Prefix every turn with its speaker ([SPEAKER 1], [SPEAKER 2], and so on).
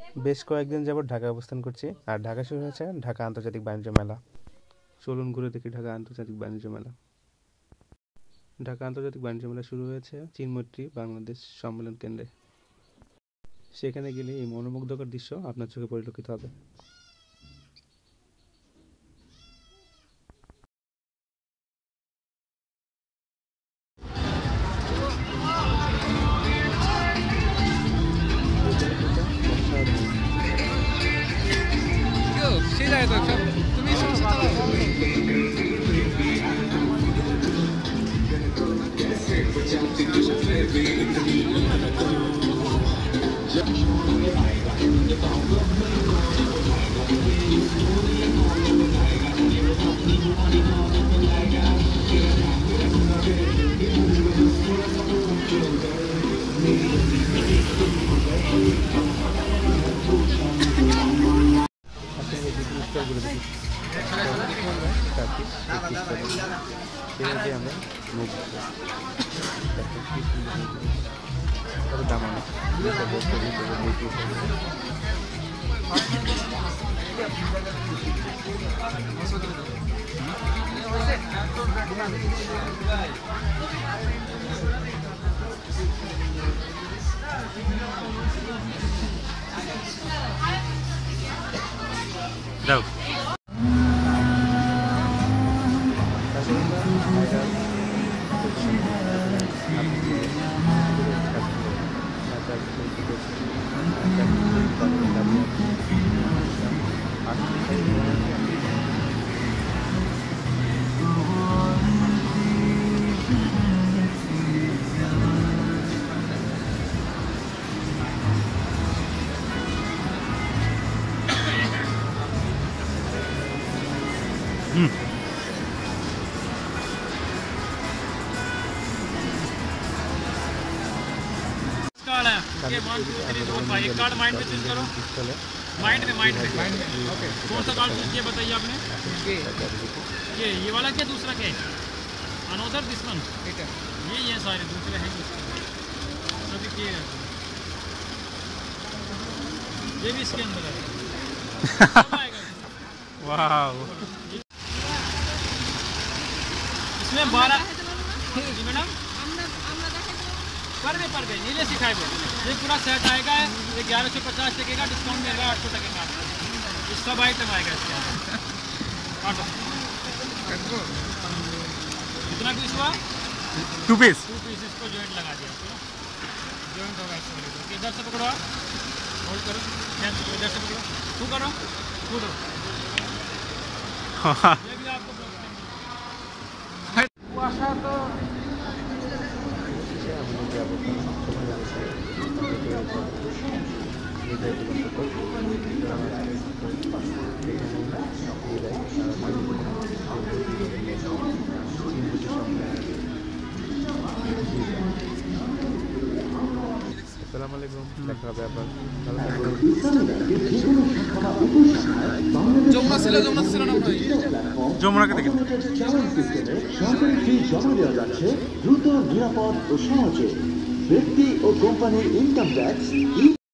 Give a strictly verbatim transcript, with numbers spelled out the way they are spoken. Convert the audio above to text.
[SPEAKER 1] বেশ কয়েকদিন যাবত ঢাকায় অবস্থান করছি, আর ঢাকা শুরু হয়েছে ঢাকা আন্তর্জাতিক বাণিজ্য মেলা। চলুন ঘুরে দেখি ঢাকা আন্তর্জাতিক বাণিজ্য মেলা। ঢাকা আন্তর্জাতিক বাণিজ্য মেলা শুরু হয়েছে চীনমৈত্রী বাংলাদেশ সম্মেলন কেন্দ্রে। সেখানে গেলে এই মনোমুগ্ধকর দৃশ্য আপনার চোখে পরিলক্ষিত হবে। আমরা মুখ দাম দাও। Hmm. कार्ड है ये one two three four five एक कार्ड माइंड में चूज करो। माइंड में माइंड में ओके कौन सा कार्ड चूज किया बताइए आपने? ये ये वाला क्या दूसरा क्या है? अनोदर दिस वन ये ये सारे दूसरे हैं सभी के ये भी इसके अंदर है। वाह इसमें बारह जी मैडम पर पर गए नीले सिखाए ये पूरा सेट आएगा। ये ग्यारह सौ पचास टके का डिस्काउंट मिलेगा आठ सौ टके का ये सब आइटम आएगा इसके अंदर। कितना पीस हुआ? टू पीस टू पीस इसको जॉइंट लगा दिया जॉइंट होगा इसको। इधर से पकड़ो आप होल्ड करो इधर से पकड़ो टू करो टू दो ये भी आपको तो আসসালামু আলাইকুম দেখা হবে আবার। যমুনা ছিল যমুনা ছিল না ভাই যমুনাকে দেখেন সরকারি ফি জমা দেওয়া যাচ্ছে দ্রুত নিরাপদ ও সহজে। ব্যক্তি ও কোম্পানির ইনকাম ট্যাক্স